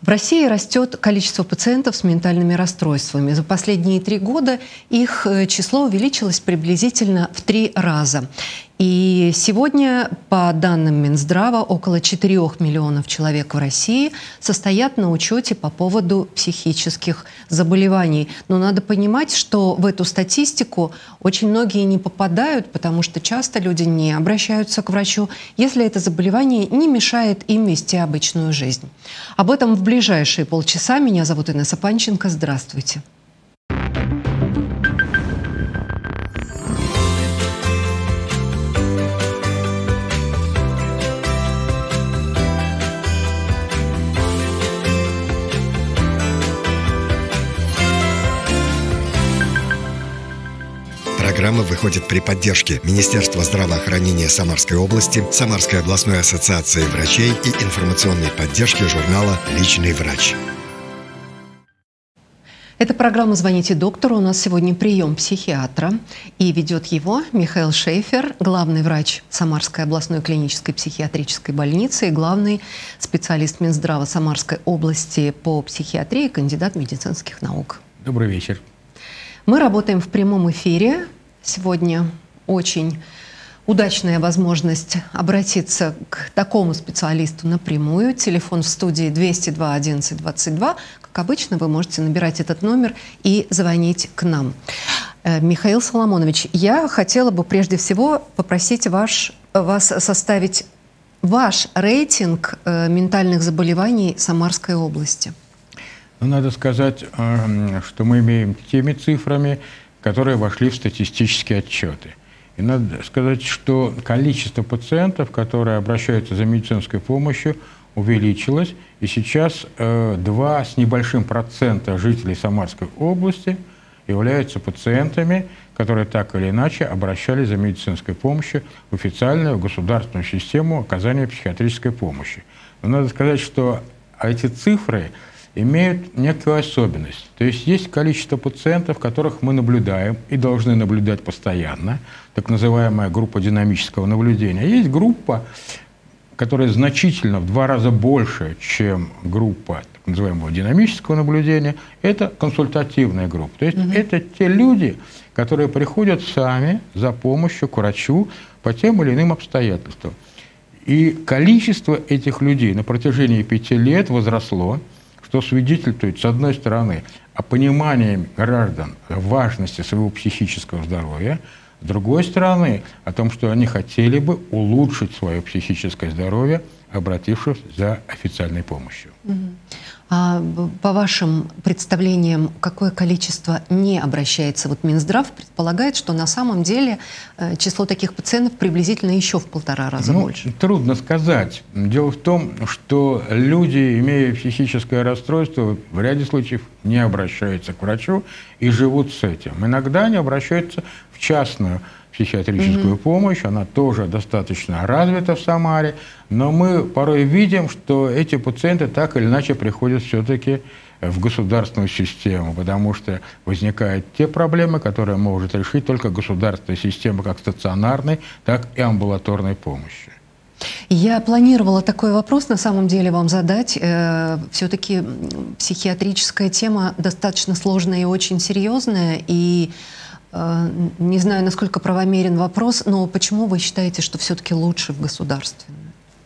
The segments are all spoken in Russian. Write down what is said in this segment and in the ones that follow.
В России растет количество пациентов с ментальными расстройствами. За последние 3 года их число увеличилось приблизительно в 3 раза. И сегодня, по данным Минздрава, около 4 миллионов человек в России состоят на учете по поводу психических заболеваний. Но надо понимать, что в эту статистику очень многие не попадают, потому что часто люди не обращаются к врачу, если это заболевание не мешает им вести обычную жизнь. Об этом в ближайшие полчаса. Меня зовут Инесса Панченко. Здравствуйте. Программа выходит при поддержке Министерства здравоохранения Самарской области, Самарской областной ассоциации врачей и информационной поддержки журнала «Личный врач». Это программа «Звоните доктору». У нас сегодня прием психиатра. И ведет его Михаил Шейфер, главный врач Самарской областной клинической психиатрической больницы и главный специалист Минздрава Самарской области по психиатрии, кандидат медицинских наук. Добрый вечер. Мы работаем в прямом эфире. Сегодня очень удачная возможность обратиться к такому специалисту напрямую. Телефон в студии 202 11 22. Как обычно, вы можете набирать этот номер и звонить к нам. Михаил Соломонович, я хотела бы прежде всего попросить вас составить ваш рейтинг ментальных заболеваний Самарской области. Ну, надо сказать, что мы имеем теми цифрами, которые вошли в статистические отчеты. И надо сказать, что количество пациентов, которые обращаются за медицинской помощью, увеличилось. И сейчас 2 с небольшим процента жителей Самарской области являются пациентами, которые так или иначе обращались за медицинской помощью в официальную государственную систему оказания психиатрической помощи. Но надо сказать, что эти цифры имеют некую особенность. То есть количество пациентов, которых мы наблюдаем и должны наблюдать постоянно, так называемая группа динамического наблюдения. Есть группа, которая значительно в 2 раза больше, чем группа так называемого динамического наблюдения. Это консультативная группа. То есть это те люди, которые приходят сами за помощью к врачу по тем или иным обстоятельствам. И количество этих людей на протяжении 5 лет возросло, что свидетельствует, с одной стороны, о понимании граждан важности своего психического здоровья, с другой стороны, о том, что они хотели бы улучшить свое психическое здоровье, обратившись за официальной помощью. А по вашим представлениям, какое количество не обращается? Вот Минздрав предполагает, что на самом деле число таких пациентов приблизительно еще в 1,5 раза больше. Трудно сказать. Дело в том, что люди, имея психическое расстройство, в ряде случаев не обращаются к врачу и живут с этим. Иногда они обращаются в частную психиатрическую помощь, она тоже достаточно развита в Самаре, но мы порой видим, что эти пациенты так или иначе приходят все-таки в государственную систему, потому что возникают те проблемы, которые может решить только государственная система как стационарной, так и амбулаторной помощи. Я планировала такой вопрос на самом деле вам задать. Все-таки психиатрическая тема достаточно сложная и очень серьезная, и не знаю, насколько правомерен вопрос, но почему вы считаете, что все-таки лучше в государственной?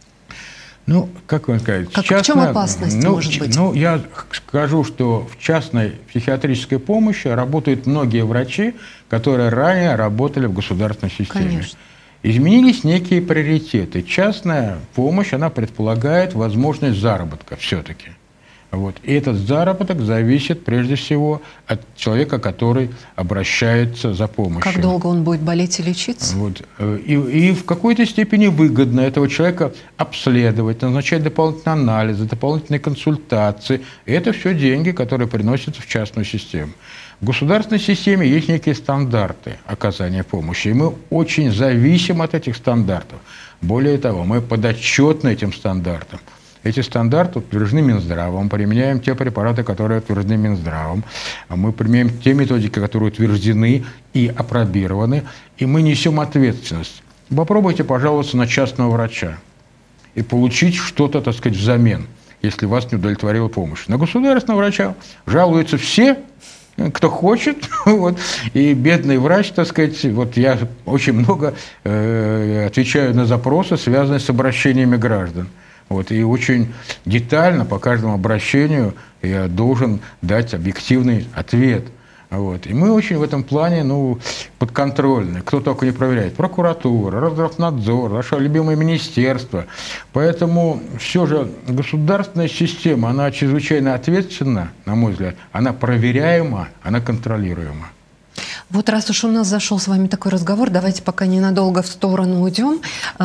Ну, как вам сказать? В чем опасность может быть? Ну, я скажу, что в частной психиатрической помощи работают многие врачи, которые ранее работали в государственной системе. Конечно. Изменились некие приоритеты. Частная помощь, она предполагает возможность заработка все-таки. Вот. И этот заработок зависит прежде всего от человека, который обращается за помощью. Как долго он будет болеть и лечиться? Вот. И в какой-то степени выгодно этого человека обследовать, назначать дополнительные анализы, дополнительные консультации. И это все деньги, которые приносятся в частную систему. В государственной системе есть некие стандарты оказания помощи, и мы очень зависим от этих стандартов. Более того, мы подотчетны этим стандартам. Эти стандарты утверждены Минздравом, мы применяем те препараты, которые утверждены Минздравом, мы применяем те методики, которые утверждены и апробированы, и мы несем ответственность. Попробуйте пожаловаться на частного врача и получить что-то, так сказать, взамен. если вас не удовлетворила помощь. На государственного врача жалуются все, кто хочет, вот, и бедный врач, так сказать, вот я очень много отвечаю на запросы, связанные с обращениями граждан. Вот, и очень детально по каждому обращению я должен дать объективный ответ. Вот. И мы очень в этом плане подконтрольны. Кто только не проверяет. Прокуратура, Росздравнадзор, наше любимое министерство. Поэтому все же государственная система, она чрезвычайно ответственна, на мой взгляд. Она проверяема, она контролируема. Вот раз уж у нас зашел с вами такой разговор, давайте пока ненадолго в сторону уйдем.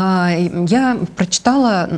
Я прочитала,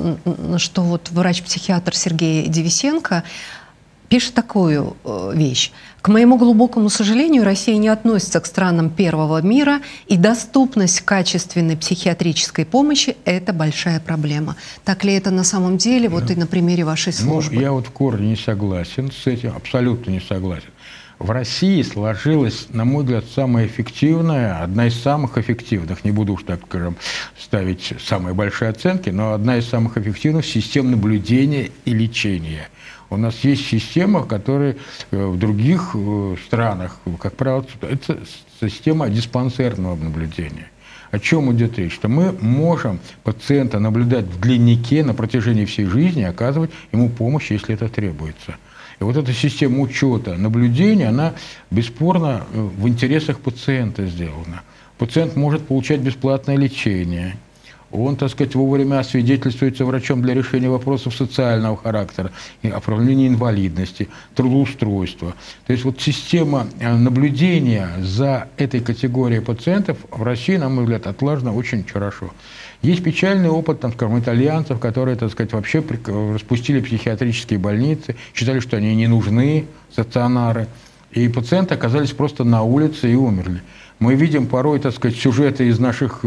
что вот врач-психиатр Сергей Девисенко пишет такую вещь. К моему глубокому сожалению, Россия не относится к странам первого мира, и доступность качественной психиатрической помощи – это большая проблема. Так ли это на самом деле, вот и на примере вашей службы? Я вот в корне не согласен с этим, абсолютно не согласен. В России сложилась, на мой взгляд, самая эффективная, одна из самых эффективных, не буду уж так, скажем, ставить самые большие оценки, но одна из самых эффективных систем наблюдения и лечения. У нас есть система, которая в других странах, как правило, это система диспансерного наблюдения. О чем идет речь? Что мы можем пациента наблюдать в длиннике на протяжении всей жизни и оказывать ему помощь, если это требуется. И вот эта система учета, наблюдения, она бесспорно в интересах пациента сделана. Пациент может получать бесплатное лечение. Он, так сказать, вовремя освидетельствуется врачом для решения вопросов социального характера, оформления инвалидности, трудоустройства. То есть вот система наблюдения за этой категорией пациентов в России, на мой взгляд, отлажена очень хорошо. Есть печальный опыт, там, скажем, итальянцев, которые, так сказать, вообще распустили психиатрические больницы, считали, что они не нужны, стационары, и пациенты оказались просто на улице и умерли. Мы видим порой, так сказать, сюжеты из наших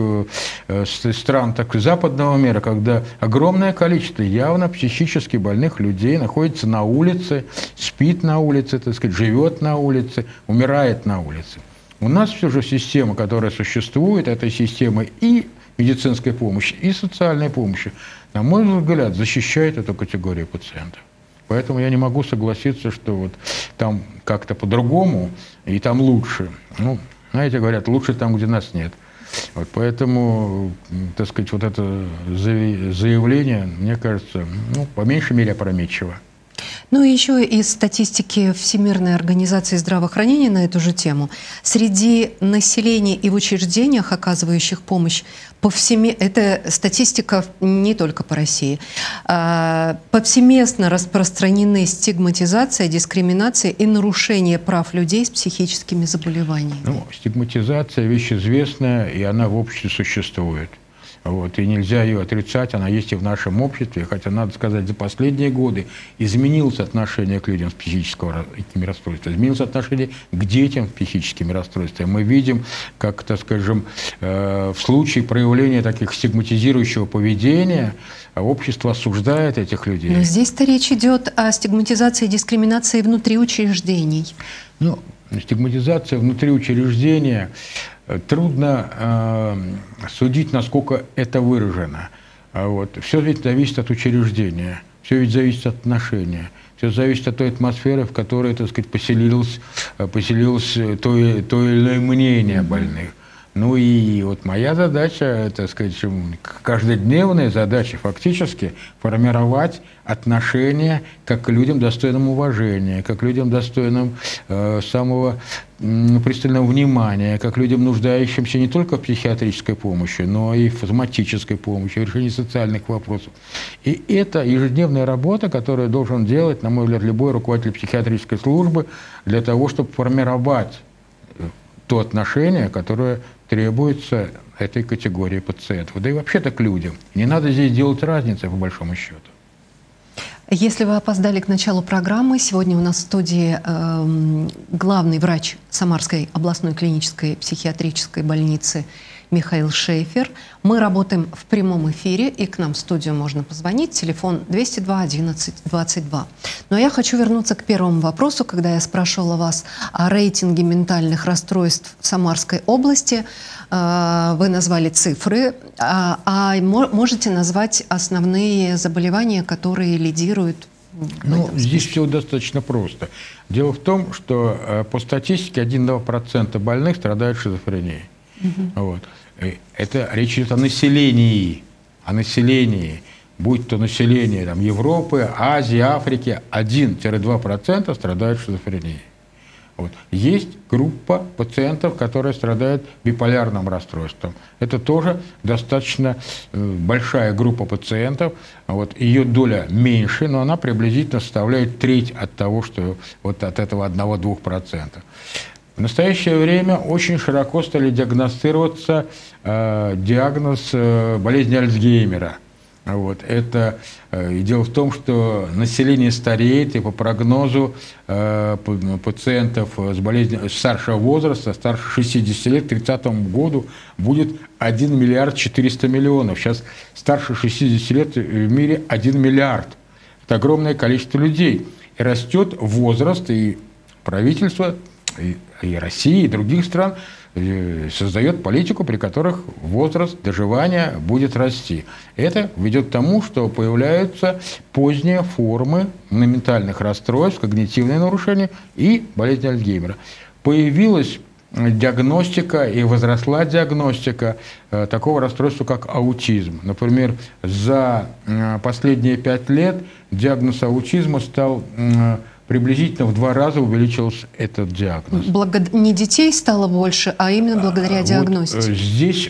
стран так, западного мира, когда огромное количество явно психически больных людей находится на улице, спит на улице, так сказать, живет на улице, умирает на улице. У нас все же система, которая существует, эта система и медицинской помощи, и социальной помощи, на мой взгляд, защищает эту категорию пациентов. Поэтому я не могу согласиться, что вот там как-то по-другому и там лучше. Знаете, говорят, лучше там, где нас нет. Вот поэтому, так сказать, вот это заявление, мне кажется, по меньшей мере опрометчиво. Ну и еще из статистики Всемирной организации здравоохранения на эту же тему. Среди населения и в учреждениях, оказывающих помощь, это статистика не только по России, повсеместно распространены стигматизация, дискриминация и нарушение прав людей с психическими заболеваниями. Стигматизация – вещь известная, и она в обществе существует. Вот, и нельзя ее отрицать, она есть и в нашем обществе. Хотя, надо сказать, за последние годы изменилось отношение к людям с психическими расстройствами, изменилось отношение к детям с психическими расстройствами. Мы видим, как, так скажем, в случае проявления таких стигматизирующего поведения общество осуждает этих людей. Но здесь-то речь идет о стигматизации и дискриминации внутри учреждений. Стигматизация внутри учреждения трудно судить, насколько это выражено. Все ведь зависит от учреждения, все ведь зависит от отношения, все зависит от той атмосферы, в которой, так сказать, поселилось то или иное мнение больных. И вот моя задача, так сказать, каждодневная задача фактически формировать отношения как к людям, достойным уважения, как к людям, достойным самого пристального внимания, как к людям, нуждающимся не только в психиатрической помощи, но и в соматической помощи, в решении социальных вопросов. И это ежедневная работа, которую должен делать, на мой взгляд, любой руководитель психиатрической службы для того, чтобы формировать то отношение, которое требуется этой категории пациентов. Да и вообще-то к людям. Не надо здесь делать разницы, по большому счету. Если вы опоздали к началу программы, сегодня у нас в студии главный врач Самарской областной клинической психиатрической больницы Михаил Шейфер. Мы работаем в прямом эфире, и к нам в студию можно позвонить. Телефон 202 11 22. Но я хочу вернуться к первому вопросу, когда я спрашивала вас о рейтинге ментальных расстройств в Самарской области. Вы назвали цифры, можете назвать основные заболевания, которые лидируют? Здесь все достаточно просто. Дело в том, что по статистике 1-2% больных страдают шизофренией. Вот. Это речь идет о населении. Будь то население Европы, Азии, Африки, 1-2% страдают шизофренией. Вот. Есть группа пациентов, которые страдают биполярным расстройством. Это тоже достаточно большая группа пациентов. Вот. Ее доля меньше, но она приблизительно составляет треть от того, что от этого 1-2%. В настоящее время очень широко стали диагностироваться диагноз болезни Альцгеймера. Вот. И дело в том, что население стареет, и по прогнозу пациентов с болезнью старшего возраста, старше 60 лет, к 30 году будет 1 миллиард 400 миллионов. Сейчас старше 60 лет в мире 1 миллиард. Это огромное количество людей. И растет возраст, и правительство, и России, и других стран создает политику, при которых возраст доживания будет расти. Это ведет к тому, что появляются поздние формы ментальных расстройств, когнитивные нарушения и болезнь Альцгеймера. Появилась диагностика и возросла диагностика такого расстройства, как аутизм. Например, за последние 5 лет диагноз аутизма стал приблизительно в 2 раза увеличился этот диагноз. Не детей стало больше, а именно благодаря диагностике. Вот здесь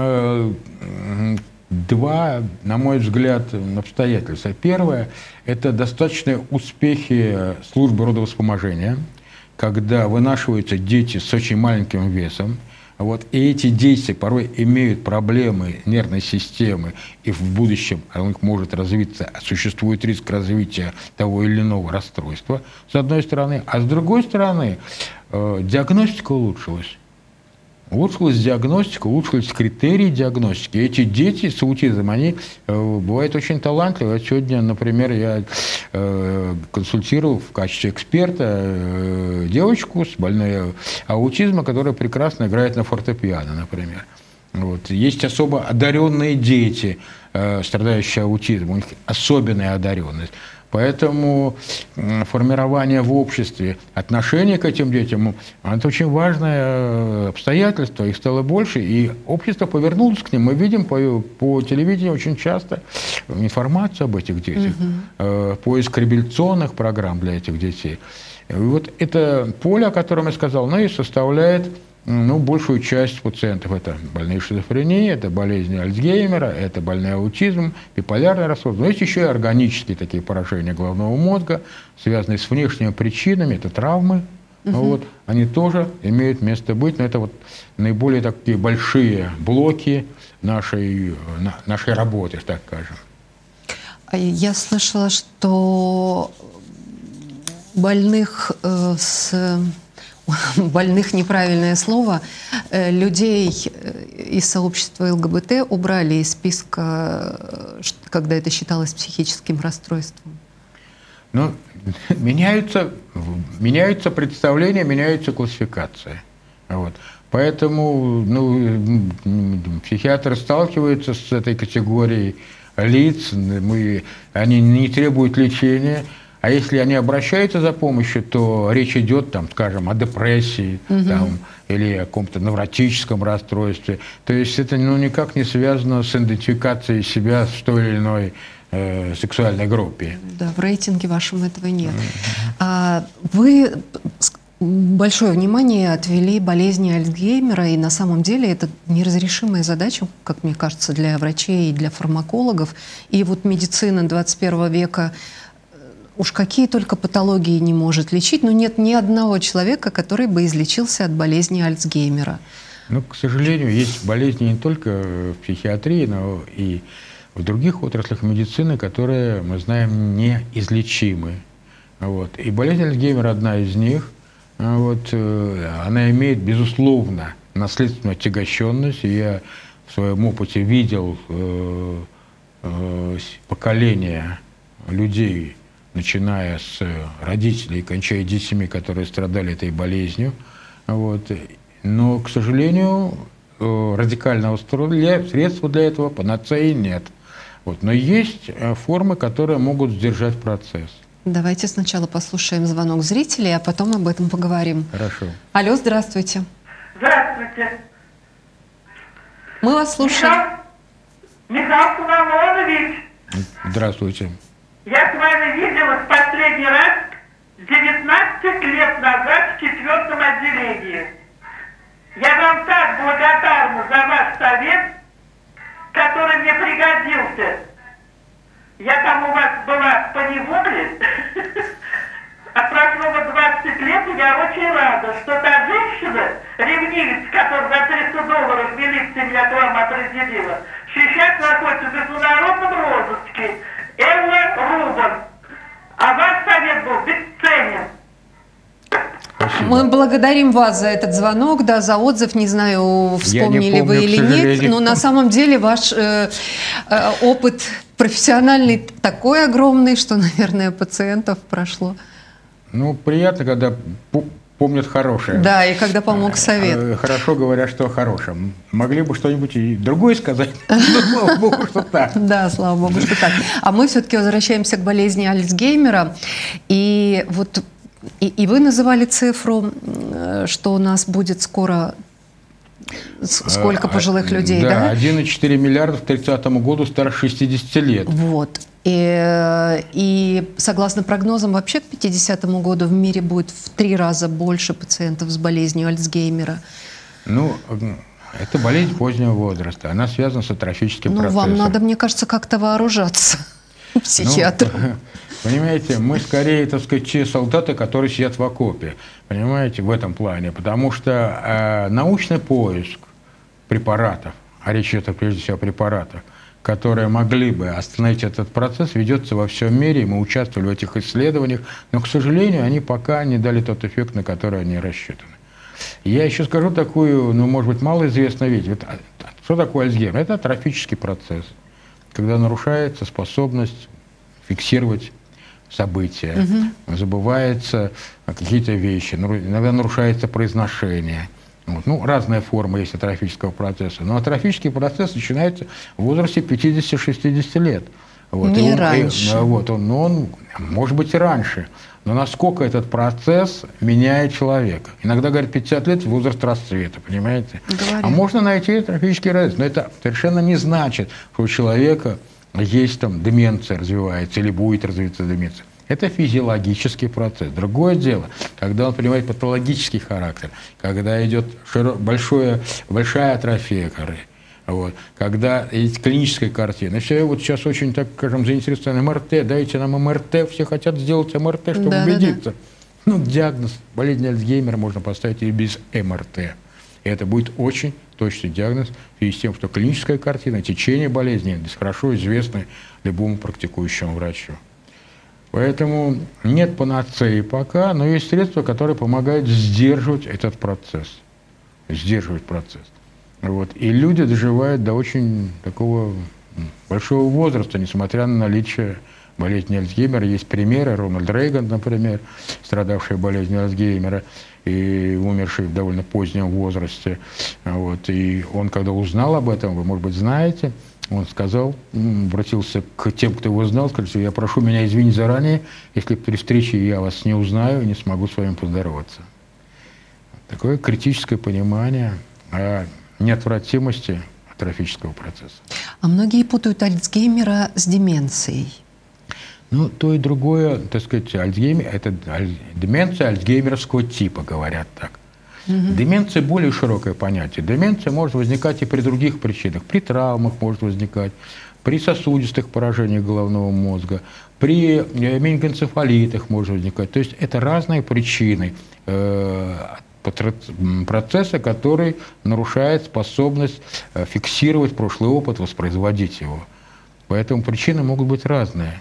2, на мой взгляд, обстоятельства. Первое – это достаточные успехи службы родовспоможения, когда вынашиваются дети с очень маленьким весом. Вот, и эти дети порой имеют проблемы нервной системы, и в будущем у них может развиться, существует риск развития того или иного расстройства, с одной стороны. А с другой стороны, диагностика улучшилась. Улучшилась диагностика, улучшились критерии диагностики. И эти дети с аутизмом, они бывают очень талантливые. Сегодня, например, я консультировал в качестве эксперта девочку с больной аутизмом, которая прекрасно играет на фортепиано, например. Вот. Есть особо одаренные дети, страдающие аутизмом, у них особенная одаренность. Поэтому формирование в обществе отношения к этим детям – это очень важное обстоятельство. Их стало больше, и общество повернулось к ним. Мы видим по телевидению очень часто информацию об этих детях, поиск реабилитационных программ для этих детей. И вот это поле, о котором я сказал, и составляет большую часть пациентов. Это больные шизофренией, это болезни Альцгеймера, это больные аутизмом, биполярное расстройство. Но есть еще и органические такие поражения головного мозга, связанные с внешними причинами, это травмы. Вот, они тоже имеют место быть, но это вот наиболее такие большие блоки нашей работы, так скажем. Я слышала, что больных неправильное слово, людей из сообщества ЛГБТ убрали из списка, когда это считалось психическим расстройством. Меняются представления, меняются классификации. Вот. Поэтому психиатры сталкиваются с этой категорией лиц, они не требуют лечения. А если они обращаются за помощью, то речь идет, скажем, о депрессии или о каком-то невротическом расстройстве. То есть это никак не связано с идентификацией себя в той или иной сексуальной группе. Да, в рейтинге вашем этого нет. Вы большое внимание отвели болезни Альцгеймера, и на самом деле это неразрешимая задача, как мне кажется, для врачей и для фармакологов. И вот медицина 21 века уж какие только патологии не может лечить, но нет ни одного человека, который бы излечился от болезни Альцгеймера. К сожалению, есть болезни не только в психиатрии, но и в других отраслях медицины, которые, мы знаем, неизлечимы. Вот. И болезнь Альцгеймера одна из них. Вот. Она имеет, безусловно, наследственную отягощенность. И я в своем опыте видел поколение людей, начиная с родителей и кончая детьми, которые страдали этой болезнью. Вот. Но, к сожалению, радикального средства для этого панацеи нет. Вот. Но есть формы, которые могут сдержать процесс. Давайте сначала послушаем звонок зрителей, а потом об этом поговорим. Хорошо. Алло, здравствуйте. Здравствуйте. Мы вас слушаем. Михаил Соломонович. Здравствуйте. Я с вами виделась последний раз 19 лет назад в 4-м отделении. Я вам так благодарна за ваш совет, который мне пригодился. Я там у вас была поневоле, а прошло 20 лет, и я очень рада, что та женщина, ревнивец, которая за $300 милиция меня к вам определила, сейчас находится в международном розыске. Элла Рубан. А ваш совет был бесценен. Спасибо. Мы благодарим вас за этот звонок, да, за отзыв. Не знаю, вспомнили помню, вы или к сожалению. нет, но на самом деле ваш опыт профессиональный такой огромный, что, наверное, пациентов прошло. Ну, приятно, когда помнят хорошее. Да, и когда помог совет. Хорошо говорят, что о хорошем. Могли бы что-нибудь и другое сказать, но, слава богу, что так. Да, слава богу, что так. А мы все-таки возвращаемся к болезни Альцгеймера. И вот и вы называли цифру, что у нас будет скоро сколько пожилых людей, да? 1,4 миллиарда к 30 году старше 60 лет. Вот. И согласно прогнозам, вообще к 50-му году в мире будет в 3 раза больше пациентов с болезнью Альцгеймера. Ну, это болезнь позднего возраста. Она связана с атрофическим процессом. Вам надо, мне кажется, как-то вооружаться, психиатру. Понимаете, мы скорее, так сказать, те солдаты, которые сидят в окопе. Понимаете, в этом плане. Потому что научный поиск препаратов, а речь идет прежде всего о препаратах, которые могли бы остановить этот процесс, ведется во всем мире. Мы участвовали в этих исследованиях, но, к сожалению, они пока не дали тот эффект, на который они рассчитаны. Я еще скажу такую, ну, может быть, малоизвестную вещь. Вот, что такое Альцгеймер? Это атрофический процесс, когда нарушается способность фиксировать события, забываются какие-то вещи, иногда нарушается произношение. Вот. Ну, разные формы есть атрофического процесса. Но атрофический процесс начинается в возрасте 50-60 лет. Вот. Не раньше. Он может быть и раньше. Но насколько этот процесс меняет человека. Иногда, говорят, 50 лет – возраст расцвета, понимаете? Говорят. А можно найти атрофический процесс. Но это совершенно не значит, что у человека есть там деменция развивается или будет развиваться деменция. Это физиологический процесс. Другое дело, когда он принимает патологический характер, когда идет большая атрофия коры, вот, когда есть клиническая картина. Все вот сейчас очень, так скажем, заинтересованы МРТ, дайте нам МРТ, все хотят сделать МРТ, чтобы убедиться. Ну, диагноз болезни Альцгеймера можно поставить и без МРТ. И это будет очень точный диагноз в связи с тем, что клиническая картина, течение болезни хорошо известны любому практикующему врачу. Поэтому нет панацеи пока, но есть средства, которые помогают сдерживать этот процесс. Сдерживать процесс. Вот. И люди доживают до очень такого большого возраста, несмотря на наличие болезни Альцгеймера. Есть примеры, Рональд Рейган, например, страдавший болезнью Альцгеймера и умерший в довольно позднем возрасте. Вот. И он, когда узнал об этом, вы, может быть, знаете, он сказал, обратился к тем, кто его знал, сказал, что я прошу меня извинить заранее, если при встрече я вас не узнаю и не смогу с вами поздороваться. Такое критическое понимание о неотвратимости атрофического процесса. А многие путают Альцгеймера с деменцией. Ну, то и другое, так сказать, Альцгеймер, это деменция альцгеймеровского типа, говорят так. Деменция более широкое понятие. Деменция может возникать и при других причинах. При травмах может возникать, при сосудистых поражениях головного мозга, при менингоэнцефалитах может возникать. То есть это разные причины процесса, который нарушает способность фиксировать прошлый опыт, воспроизводить его. Поэтому причины могут быть разные.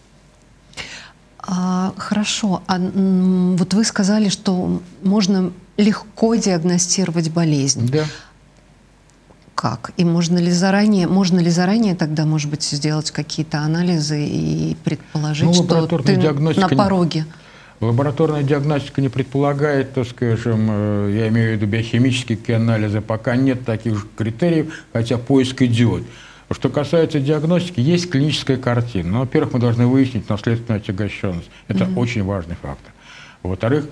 Хорошо. Вот вы сказали, что можно легко диагностировать болезнь. Да. Как? И можно ли заранее тогда, может быть, сделать какие-то анализы и предположить, что ты на пороге? Лабораторная диагностика не предполагает, так скажем, я имею в виду биохимические анализы, пока нет таких критериев, хотя поиск идет. Что касается диагностики, есть клиническая картина. Ну, во-первых, мы должны выяснить наследственную отягощенность. Это очень важный фактор. Во-вторых,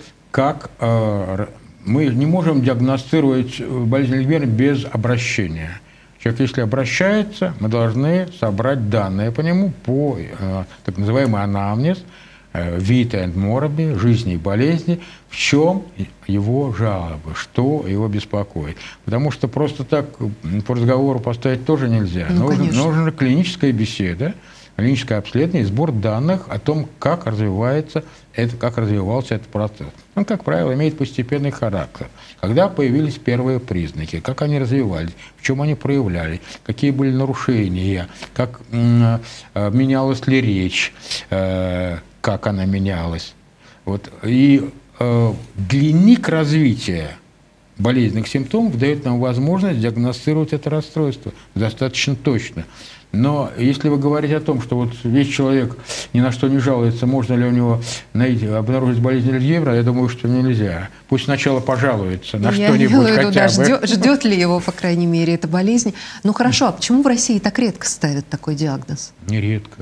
мы не можем диагностировать болезнь Альцгеймера без обращения. Человек, если обращается, мы должны собрать данные по нему, по так называемый анамнез, Vita and Morbid, жизни и болезни, в чем его жалобы, что его беспокоит. Потому что просто так по разговору поставить тоже нельзя. Нужна клиническая беседа, клиническое обследование и сбор данных о том, как развивался этот процесс. Он, как правило, имеет постепенный характер. Когда появились первые признаки, как они развивались, в чем они проявлялись, какие были нарушения, как менялась ли речь, как она менялась. Вот. И длинник развития болезненных симптомов дает нам возможность диагностировать это расстройство достаточно точно. Но если вы говорите о том, что вот весь человек ни на что не жалуется, можно ли у него обнаружить болезнь Альцгеймера, я думаю, что нельзя. Пусть сначала пожалуется на что-нибудь хотя бы. Ждет ли его, по крайней мере, эта болезнь? Ну хорошо, а почему в России так редко ставят такой диагноз? Нередко.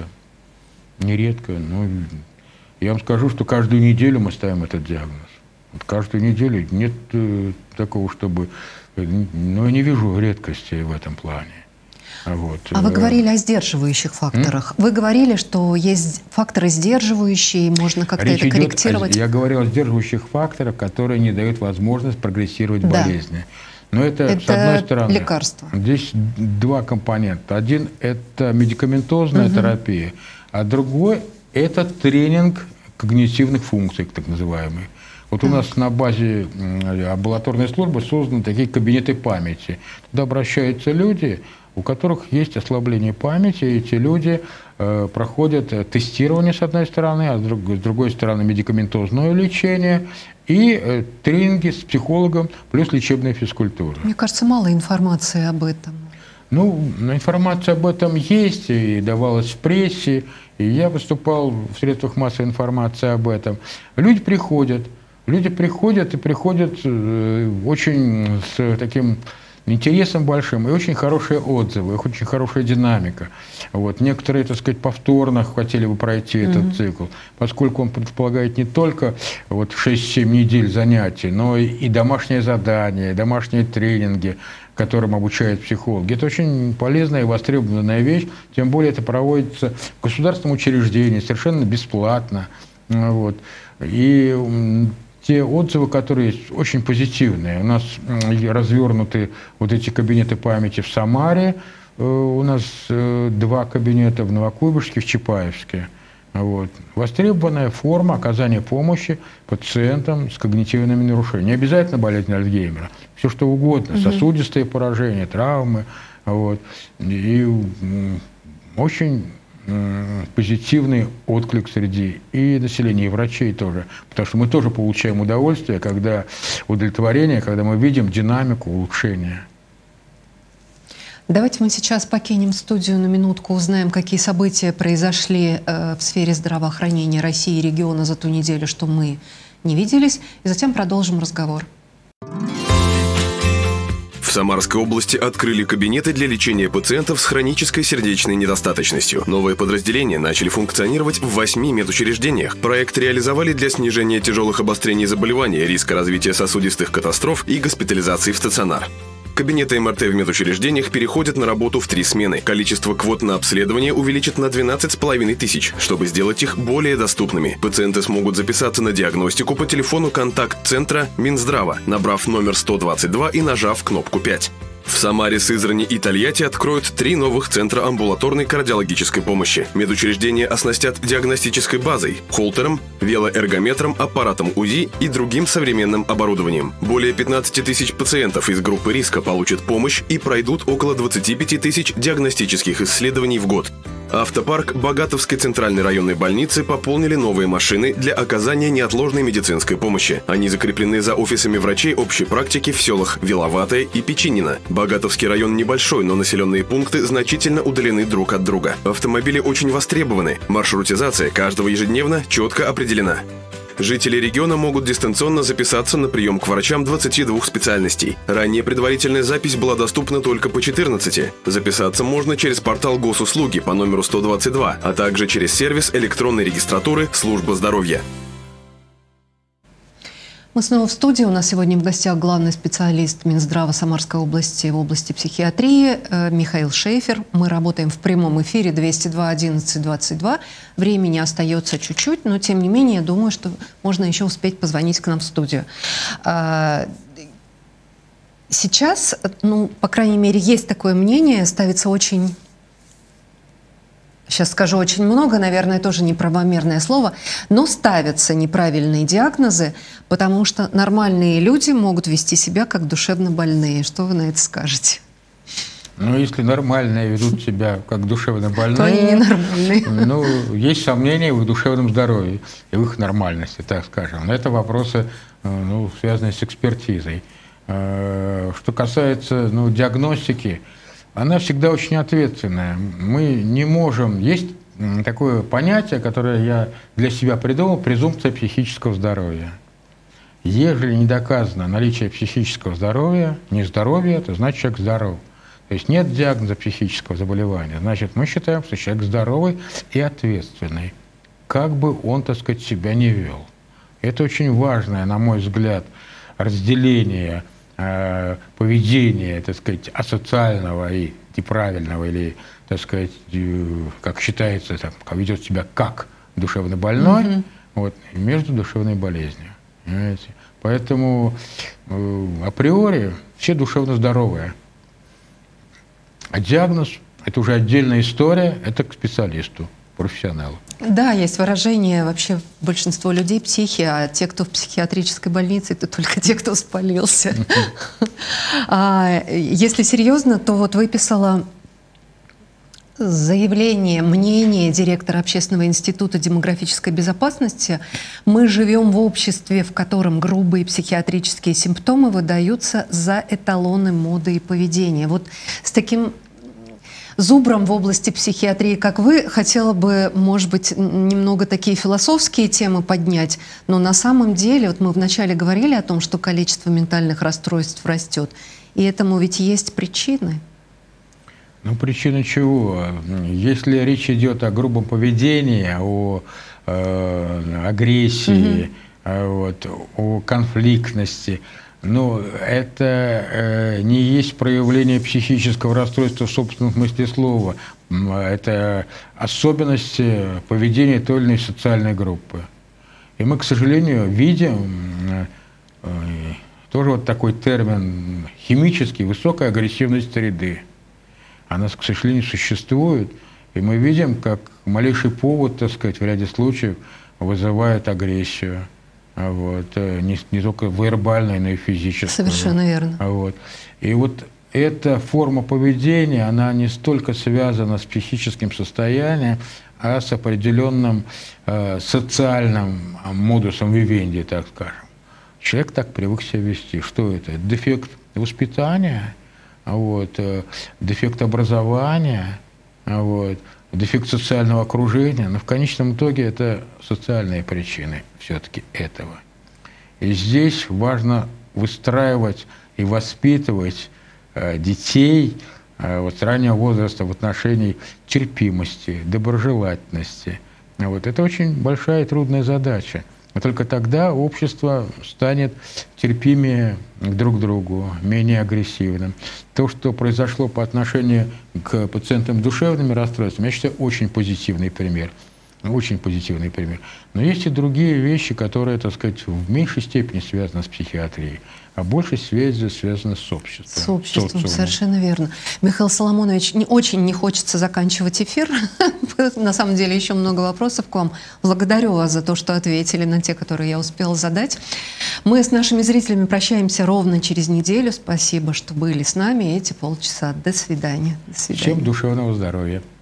Ну, я вам скажу, что каждую неделю мы ставим этот диагноз. Вот каждую неделю нет такого, чтобы... Ну, я не вижу редкости в этом плане. Вот. А вы говорили о сдерживающих факторах. Вы говорили, что есть факторы сдерживающие, можно как-то это корректировать. Я говорил о сдерживающих факторах, которые не дают возможность прогрессировать болезни. Но это с одной стороны, лекарство. Здесь два компонента. Один – это медикаментозная терапия, а другой – это тренинг когнитивных функций, так называемый. Вот у нас на базе амбулаторной службы созданы такие кабинеты памяти. Туда обращаются люди, у которых есть ослабление памяти, и эти люди проходят тестирование с одной стороны, а с другой стороны медикаментозное лечение и тренинги с психологом плюс лечебная физкультура. Мне кажется, мало информации об этом. Ну, информация об этом есть и давалась в прессе, и я выступал в средствах массовой информации об этом. Люди приходят очень с таким интересом большим, и очень хорошие отзывы, очень хорошая динамика. Вот. Некоторые, так сказать, повторно хотели бы пройти этот цикл, поскольку он предполагает не только вот 6-7 недель занятий, но и домашние задания, домашние тренинги, которым обучают психологи. Это очень полезная и востребованная вещь, тем более это проводится в государственном учреждении, совершенно бесплатно. Вот. И те отзывы, которые есть, очень позитивные. У нас развернуты вот эти кабинеты памяти в Самаре, у нас 2 кабинета в Новокуйбышевске, в Чапаевске. Вот. Востребованная форма оказания помощи пациентам с когнитивными нарушениями. Не обязательно болезнь Альцгеймера, все что угодно, сосудистые поражения, травмы. Вот. И очень позитивный отклик среди и населения, и врачей тоже. Потому что мы тоже получаем удовольствие, удовлетворение, когда мы видим динамику улучшения. Давайте мы сейчас покинем студию на минутку, узнаем, какие события произошли в сфере здравоохранения России и региона за ту неделю, что мы не виделись, и затем продолжим разговор. В Самарской области открыли кабинеты для лечения пациентов с хронической сердечной недостаточностью. Новые подразделения начали функционировать в 8 медучреждениях. Проект реализовали для снижения тяжелых обострений заболеваний, риска развития сосудистых катастроф и госпитализации в стационар. Кабинеты МРТ в медучреждениях переходят на работу в 3 смены. Количество квот на обследование увеличат на 12,5 тысяч, чтобы сделать их более доступными. Пациенты смогут записаться на диагностику по телефону контакт-центра Минздрава, набрав номер 122 и нажав кнопку 5. В Самаре, Сызрани и Тольятти откроют 3 новых центра амбулаторной кардиологической помощи. Медучреждения оснастят диагностической базой, холтером, велоэргометром, аппаратом УЗИ и другим современным оборудованием. Более 15 тысяч пациентов из группы риска получат помощь и пройдут около 25 тысяч диагностических исследований в год. Автопарк Богатовской центральной районной больницы пополнили новые машины для оказания неотложной медицинской помощи. Они закреплены за офисами врачей общей практики в селах Виловатое и Печинино. Богатовский район небольшой, но населенные пункты значительно удалены друг от друга. Автомобили очень востребованы. Маршрутизация каждого ежедневно четко определена. Жители региона могут дистанционно записаться на прием к врачам 22 специальностей. Ранее предварительная запись была доступна только по 14. Записаться можно через портал госуслуги по номеру 122, а также через сервис электронной регистратуры «Служба здоровья». Мы снова в студии. У нас сегодня в гостях главный специалист Минздрава Самарской области в области психиатрии Михаил Шейфер. Мы работаем в прямом эфире 202 11 22. Времени остается чуть-чуть, но тем не менее, я думаю, что можно еще успеть позвонить к нам в студию. Сейчас, ну, по крайней мере, есть такое мнение, ставится очень... Сейчас скажу очень много, наверное, тоже неправомерное слово, но ставятся неправильные диагнозы, потому что нормальные люди могут вести себя как душевно больные. Что вы на это скажете? Ну, если нормальные ведут себя как душевно больные, то они ненормальные. Ну, есть сомнения в их душевном здоровье и в их нормальности, так скажем. Но это вопросы, ну, связанные с экспертизой. Что касается, ну, диагностики, она всегда очень ответственная. Мы не можем... Есть такое понятие, которое я для себя придумал, презумпция психического здоровья. Если не доказано наличие психического здоровья, нездоровья, то значит человек здоров. То есть нет диагноза психического заболевания. Значит, мы считаем, что человек здоровый и ответственный, как бы он, так сказать, себя не вел. Это очень важное, на мой взгляд, разделение поведения, так сказать, асоциального и неправильного, или, так сказать, как считается, там, ведет себя как душевно больной, вот, между душевной болезнью. Понимаете? Поэтому априори все душевно здоровые. А диагноз – это уже отдельная история, это к специалисту, профессионалу. Да, есть выражение, вообще большинство людей психи, а те, кто в психиатрической больнице, это только те, кто спалился. Если серьезно, то вот выписала заявление, мнение директора Общественного института демографической безопасности. Мы живем в обществе, в котором грубые психиатрические симптомы выдаются за эталоны моды и поведения. Вот с таким зубром в области психиатрии, как вы, хотела бы, может быть, немного такие философские темы поднять, но на самом деле, вот мы вначале говорили о том, что количество ментальных расстройств растет, и этому ведь есть причины. Ну, причина чего? Если речь идет о грубом поведении, о агрессии, вот, о конфликтности, но это не есть проявление психического расстройства в собственном смысле слова. Это особенность поведения той или иной социальной группы. И мы, к сожалению, видим тоже вот такой термин химический, высокая агрессивность среды. Она, к сожалению, существует. И мы видим, как малейший повод, так сказать, в ряде случаев вызывает агрессию. Вот, не только вербальной, но и физической. Совершенно верно. Вот. И вот эта форма поведения, она не столько связана с психическим состоянием, а с определенным социальным модусом вивенди, так скажем. Человек так привык себя вести. Что это? Дефект воспитания, вот, дефект образования, вот, дефект социального окружения, но в конечном итоге это социальные причины все-таки этого. И здесь важно выстраивать и воспитывать детей вот, с раннего возраста в отношении терпимости, доброжелательности. Вот. Это очень большая и трудная задача. Но только тогда общество станет терпимее друг к другу, менее агрессивным. То, что произошло по отношению к пациентам с душевными расстройствами, я считаю, очень позитивный пример. Очень позитивный пример. Но есть и другие вещи, которые, так сказать, в меньшей степени связаны с психиатрией, а большей связью связаны с обществом. С обществом, совершенно верно. Михаил Соломонович, очень не хочется заканчивать эфир. На самом деле еще много вопросов к вам. Благодарю вас за то, что ответили на те, которые я успела задать. Мы с нашими зрителями прощаемся ровно через неделю. Спасибо, что были с нами эти полчаса. До свидания. До свидания. Всем душевного здоровья.